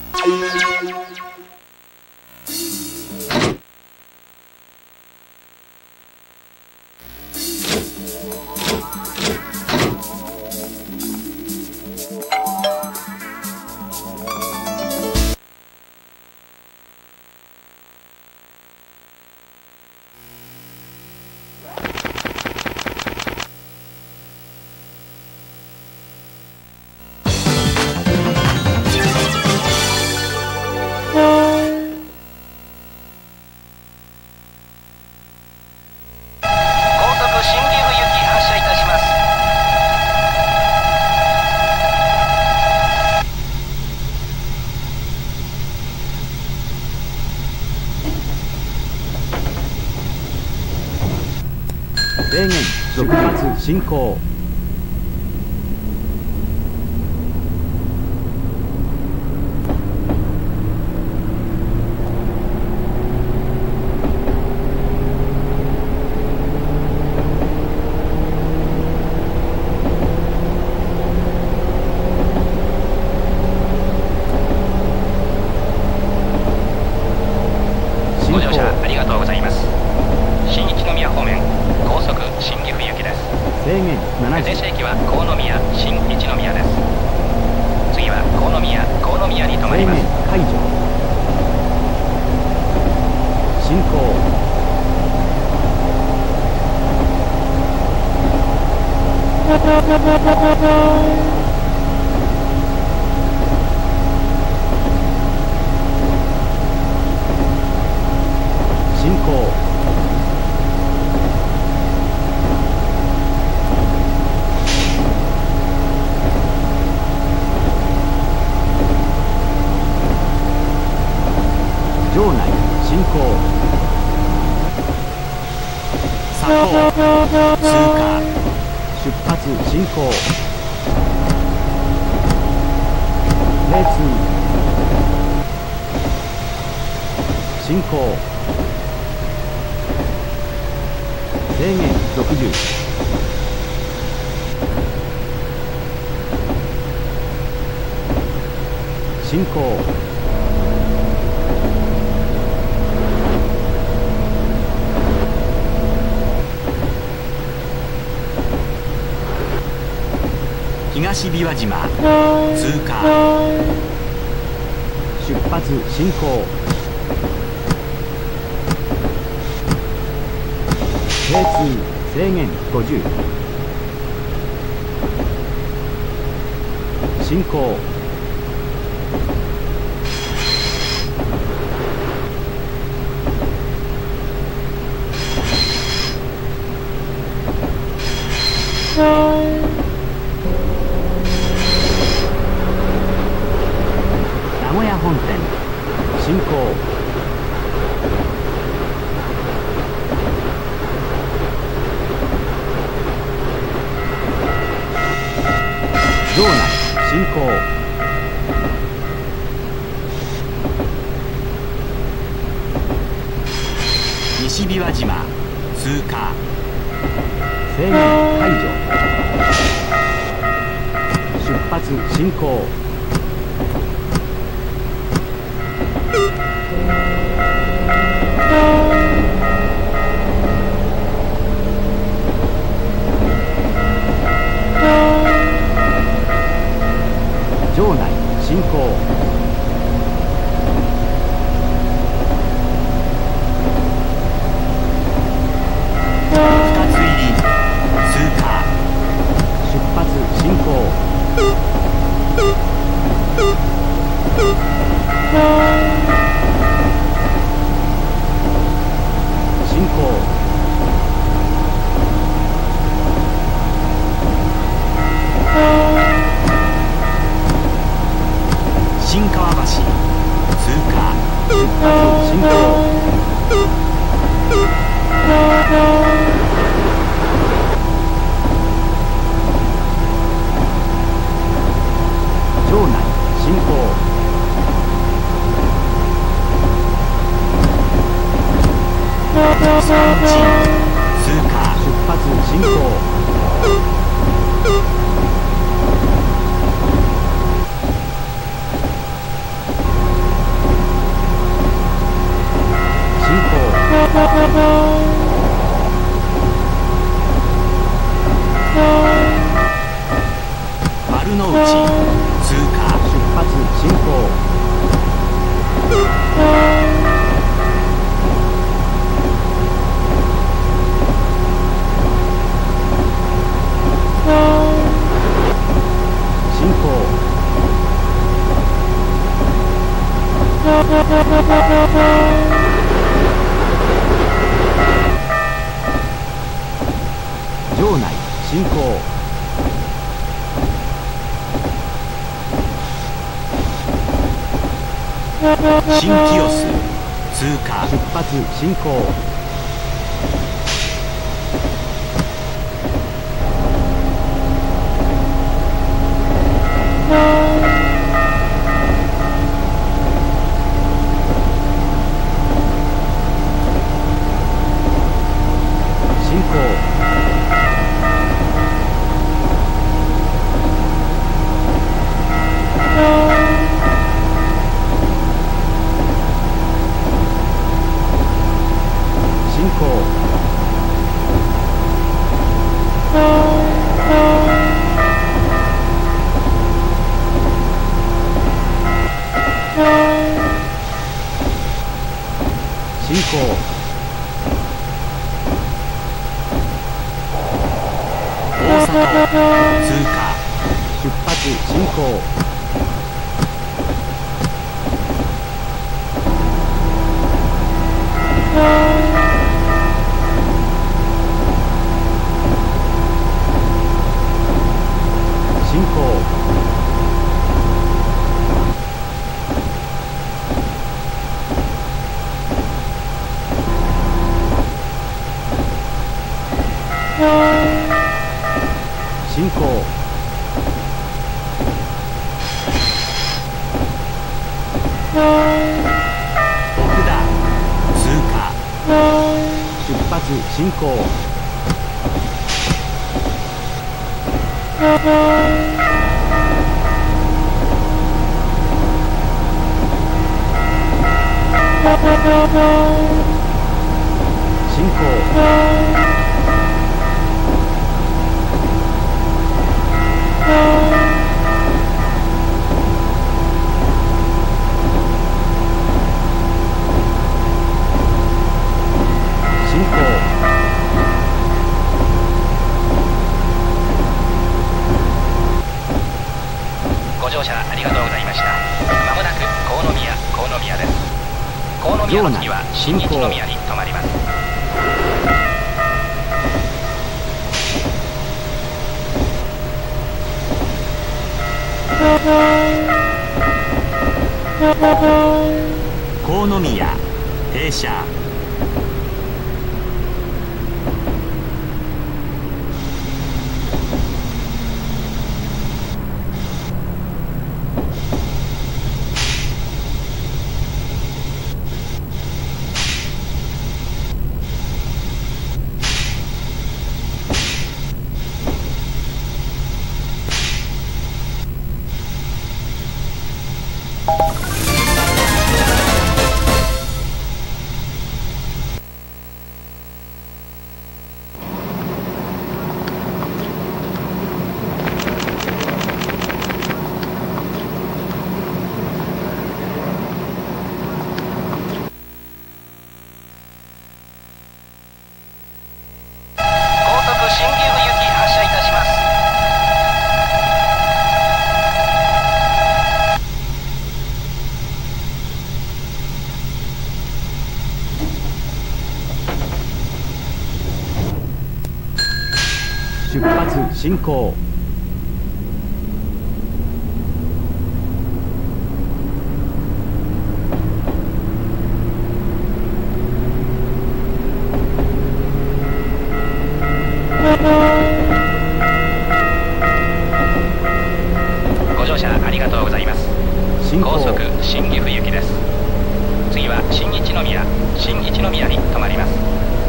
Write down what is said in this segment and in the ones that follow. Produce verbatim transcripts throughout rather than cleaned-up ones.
制限出発進行。 ご乗車ありがとうございます。新一宮方面高速新岐阜行きです。 制限ななじゅう。 停車駅は河宮新一宮です。次は河宮河宮に停まります。 制限解除。進行。進行。場内進行。 左方通過。 出発進行。レーツ進行。制限ろくじゅう。進行。 東琵琶島通過。 出発進行。レーツ制限ごじゅう。進行。名古屋本線進行。場内進行。 西琵琶島通過。 制限解除。出発進行。場内進行。 二つ入り通過。 出発進行。進行。 新川橋通過。 出発進行。場内進行。 三地通過。 出発進行。 進行。進行。場内進行。 新清洲通過。 出発進行。進行。進行。 大阪を通過。 出発進行。進行。進行。 奥田通過。 出発進行。進行。 ご乗車ありがとうございました。まもなく国宮国宮です。国宮の次は新一宮に停まります。 国宮停車。 出発進行。 ご乗車ありがとうございます。 進行。 高速新岐阜行きです。次は新一宮新一宮に停まります。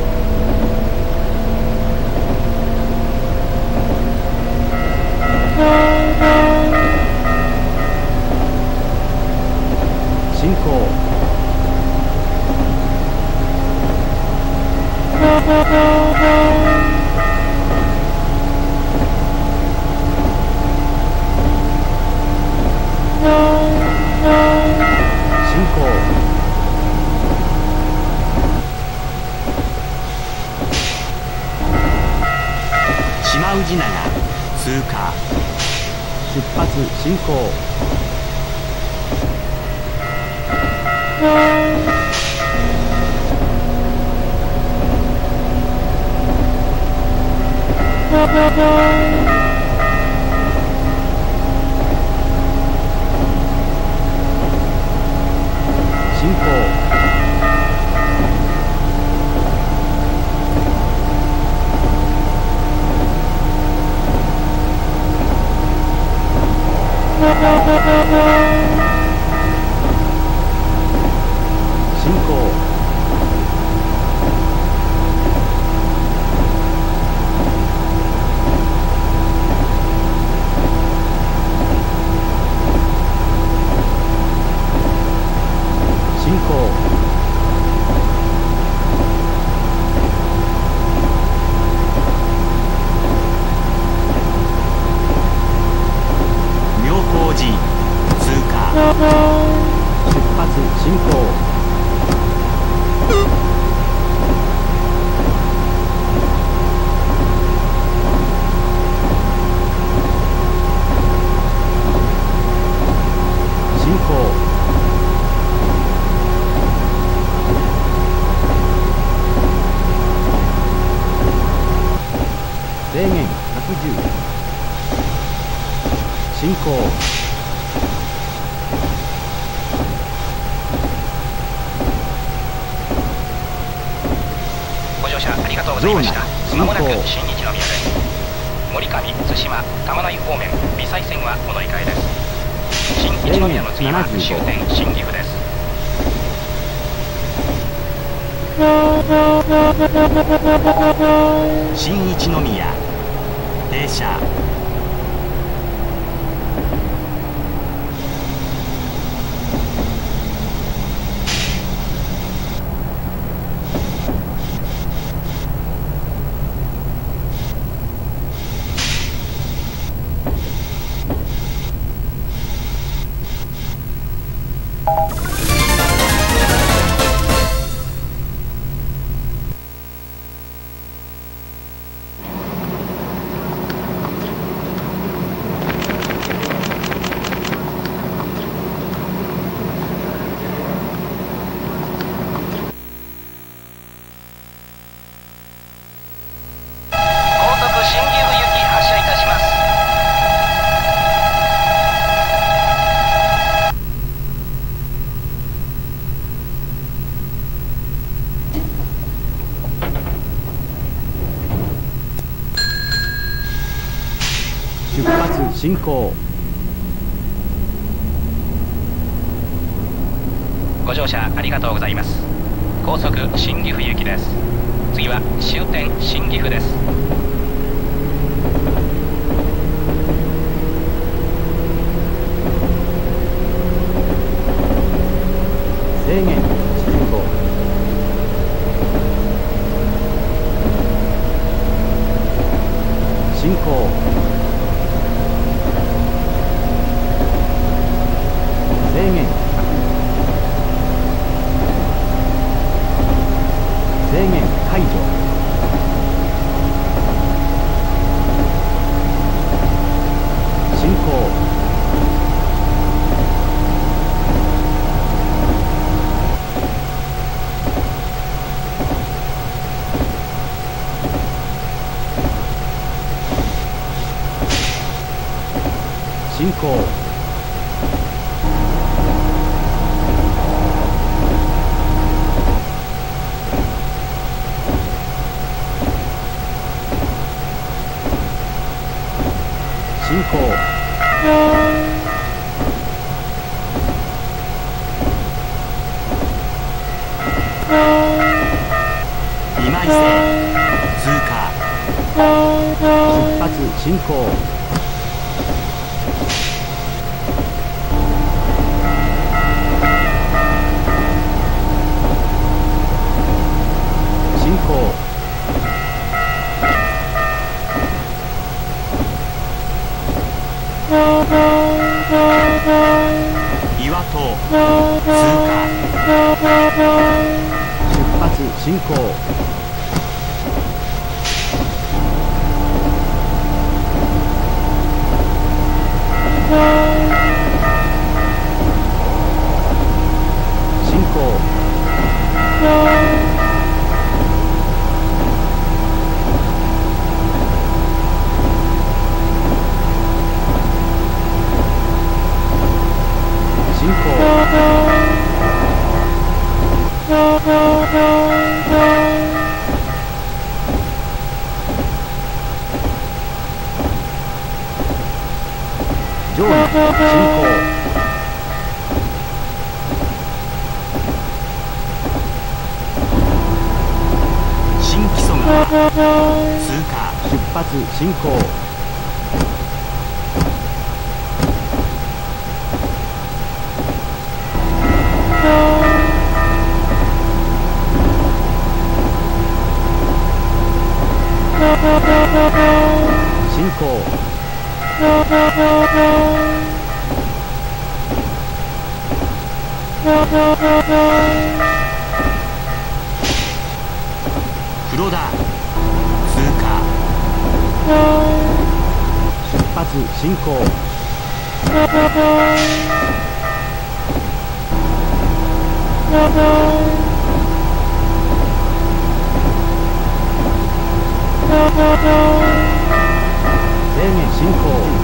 進行。 藤永通過。 出発進行。進行。進行。進行。 妙高寺通過。 出発進行。進行。制限ひゃくじゅう。進行。 ご乗車ありがとうございました。まもなく新日宮です。森上、対馬、玉内方面微細線はお乗り換えです。新一宮の次は終点新岐阜です。 新一宮停車。 出発進行。 ご乗車ありがとうございます。高速新岐阜行きです。次は終点新岐阜です。 制限じゅうご。進行。制限ひゃく。制限解除。進行。進行。進行。 今井線通過。 出発進行。進行。 岩戸通過。 出発進行。 場内進行。 新木曽川通過。 出発進行。進行。 黒田通過。 出発進行。制限進行。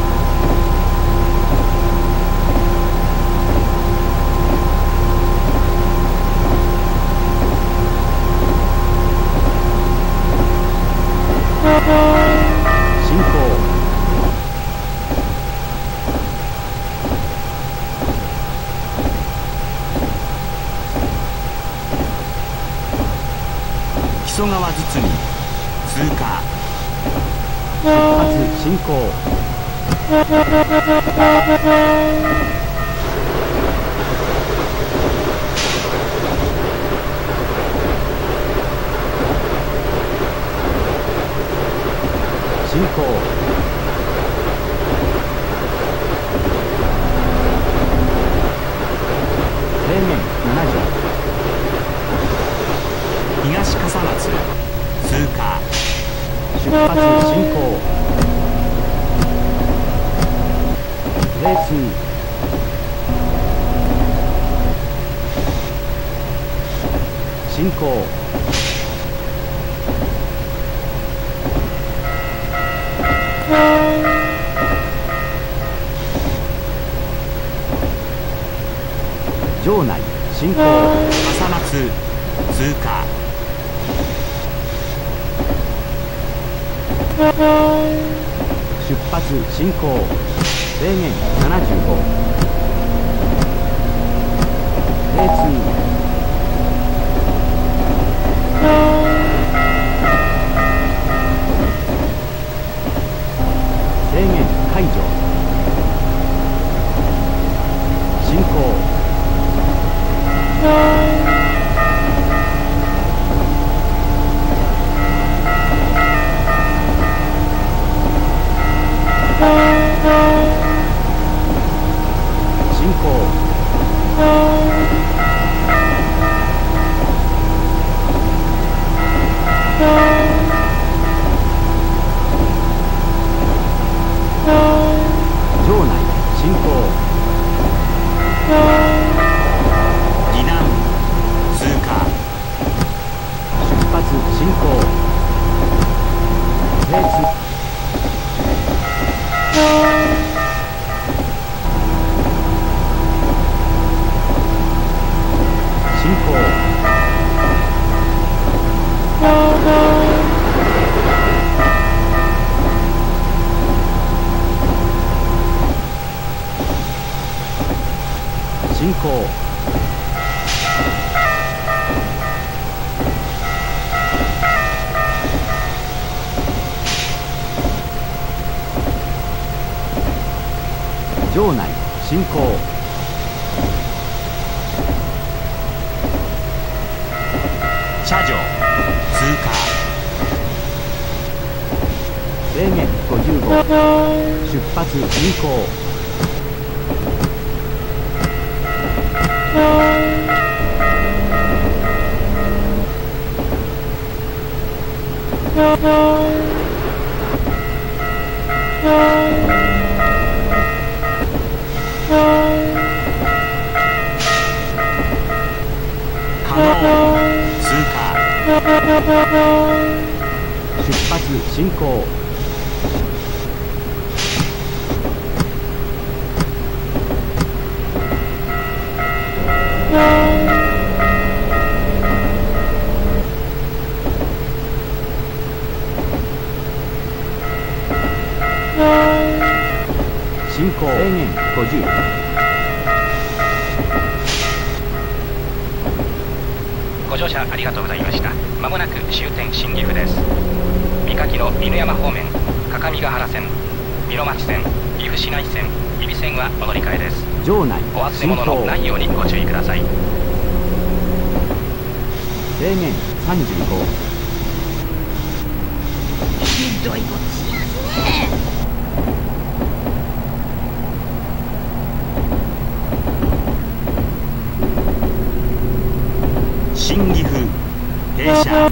進行。 木曽川堤通過。 出発進行。進行。制限ななじゅう。 東笠松通過。 出発進行。レース進行。場内進行。 笠松通過。 出発進行。制限ななじゅうご。レース制限解除。進行。進行。場内進行。 宜南通過。 出発進行。レース進行。進行。場内進行。 車上通過。 制限ごじゅうご。出発進行。 加納通過。 出発進行。 行。制限ごじゅう。 ご乗車ありがとうございました。まもなく終点新岐阜です。三垣の犬山方面、各務原線、美濃町線、岐阜市内線、揖斐線はお乗り換えです。 場内お忘れ物のないようにご注意ください。 制限さんじゅうご。 ひどいことしやすね。 新岐阜停車。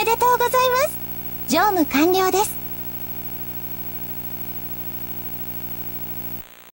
めでとうございます。乗務完了です。